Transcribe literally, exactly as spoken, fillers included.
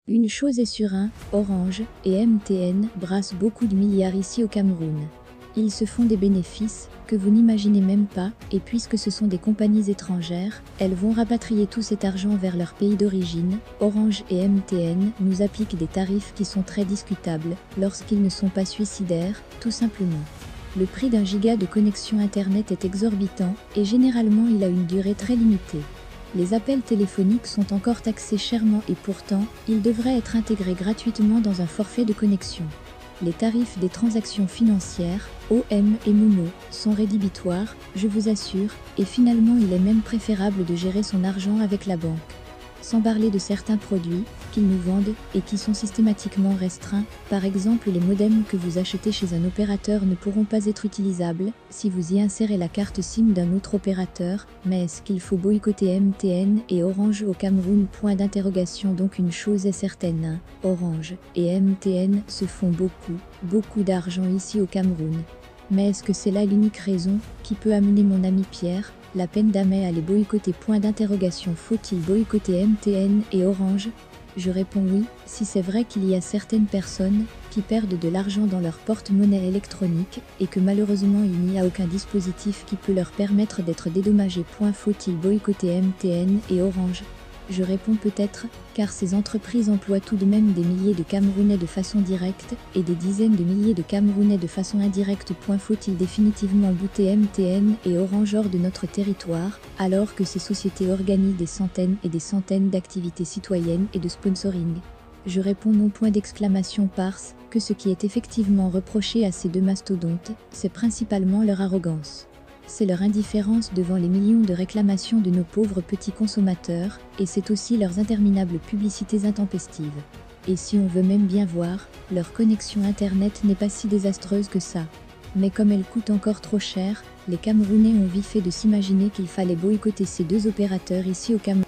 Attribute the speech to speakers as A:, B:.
A: Une chose est sûre, hein, Orange et M T N brassent beaucoup de milliards ici au Cameroun. Ils se font des bénéfices que vous n'imaginez même pas, et puisque ce sont des compagnies étrangères, elles vont rapatrier tout cet argent vers leur pays d'origine. Orange et M T N nous appliquent des tarifs qui sont très discutables, lorsqu'ils ne sont pas suicidaires, tout simplement. Le prix d'un giga de connexion internet est exorbitant, et généralement il a une durée très limitée. Les appels téléphoniques sont encore taxés chèrement et pourtant, ils devraient être intégrés gratuitement dans un forfait de connexion. Les tarifs des transactions financières, O M et Momo, sont rédhibitoires, je vous assure, et finalement il est même préférable de gérer son argent avec la banque. Sans parler de certains produits qu'ils nous vendent et qui sont systématiquement restreints, par exemple les modems que vous achetez chez un opérateur ne pourront pas être utilisables si vous y insérez la carte SIM d'un autre opérateur, mais est-ce qu'il faut boycotter M T N et Orange au Cameroun? Point d'interrogation. Donc une chose est certaine, hein, Orange et M T N se font beaucoup, beaucoup d'argent ici au Cameroun. Mais est-ce que c'est là l'unique raison qui peut amener mon ami Pierre la peine d'Amé à les boycotter? Point d'interrogation. Faut-il boycotter M T N et Orange? Je réponds oui, si c'est vrai qu'il y a certaines personnes qui perdent de l'argent dans leur porte-monnaie électronique et que malheureusement il n'y a aucun dispositif qui peut leur permettre d'être dédommagés. Point. Faut-il boycotter M T N et Orange? Je réponds peut-être, car ces entreprises emploient tout de même des milliers de Camerounais de façon directe et des dizaines de milliers de Camerounais de façon indirecte. Point. Faut-il définitivement bouter M T N et Orange hors de notre territoire, alors que ces sociétés organisent des centaines et des centaines d'activités citoyennes et de sponsoring? Je réponds non. Point d'exclamation. Parce que ce qui est effectivement reproché à ces deux mastodontes, c'est principalement leur arrogance. C'est leur indifférence devant les millions de réclamations de nos pauvres petits consommateurs, et c'est aussi leurs interminables publicités intempestives. Et si on veut même bien voir, leur connexion internet n'est pas si désastreuse que ça. Mais comme elle coûte encore trop cher, les Camerounais ont vite fait de s'imaginer qu'il fallait boycotter ces deux opérateurs ici au Cameroun.